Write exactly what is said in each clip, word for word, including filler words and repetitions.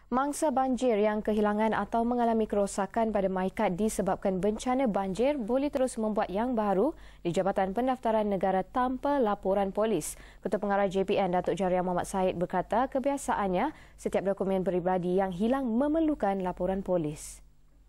Mangsa banjir yang kehilangan atau mengalami kerosakan pada MyKad disebabkan bencana banjir boleh terus membuat yang baru di Jabatan Pendaftaran Negara tanpa laporan polis. Ketua Pengarah J P N Datuk Jariah Mohamad Said berkata kebiasaannya setiap dokumen peribadi yang hilang memerlukan laporan polis.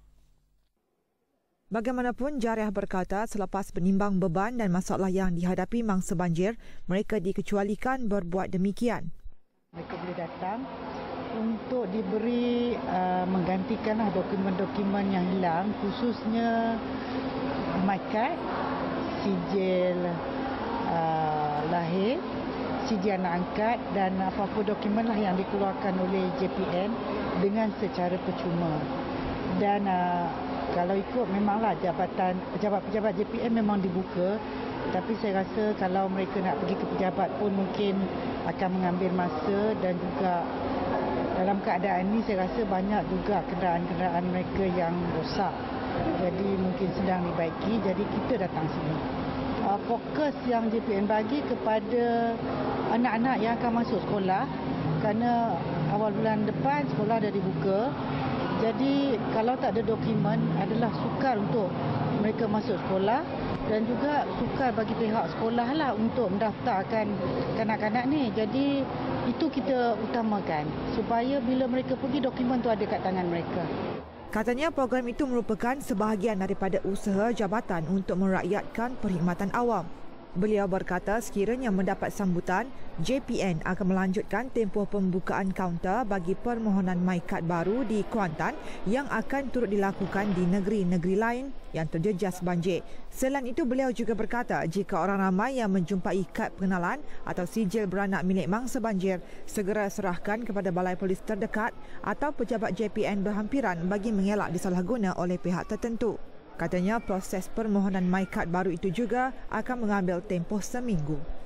Bagaimanapun, Jariah berkata selepas menimbang beban dan masalah yang dihadapi mangsa banjir, mereka dikecualikan berbuat demikian. Mereka boleh datang untuk diberi uh, menggantikanlah dokumen-dokumen yang hilang, khususnya MyKad, sijil uh, lahir, sijil anak angkat dan apa-apa dokumen lah yang dikeluarkan oleh J P N dengan secara percuma. Dan uh, kalau ikut memanglah jabatan pejabat-pejabat J P N memang dibuka, tapi saya rasa kalau mereka nak pergi ke pejabat pun mungkin akan mengambil masa, dan juga dalam keadaan ini saya rasa banyak juga kenderaan-kenderaan mereka yang rosak. Jadi mungkin sedang dibaiki, jadi kita datang sini. Uh, fokus yang J P N bagi kepada anak-anak yang akan masuk sekolah, kerana awal bulan depan sekolah dah dibuka. Jadi kalau tak ada dokumen adalah sukar untuk mereka masuk sekolah, dan juga sukar bagi pihak sekolah lah untuk mendaftarkan kanak-kanak ni. Jadi itu kita utamakan supaya bila mereka pergi, dokumen tu ada kat tangan mereka. Katanya program itu merupakan sebahagian daripada usaha jabatan untuk merakyatkan perkhidmatan awam. Beliau berkata sekiranya mendapat sambutan, J P N akan melanjutkan tempoh pembukaan kaunter bagi permohonan MyKad baru di Kuantan yang akan turut dilakukan di negeri-negeri lain yang terjejas banjir. Selain itu, beliau juga berkata jika orang ramai yang menjumpai kad pengenalan atau sijil beranak milik mangsa banjir, segera serahkan kepada balai polis terdekat atau pejabat J P N berhampiran bagi mengelak disalahguna oleh pihak tertentu. Katanya proses permohonan MyKad baru itu juga akan mengambil tempoh seminggu.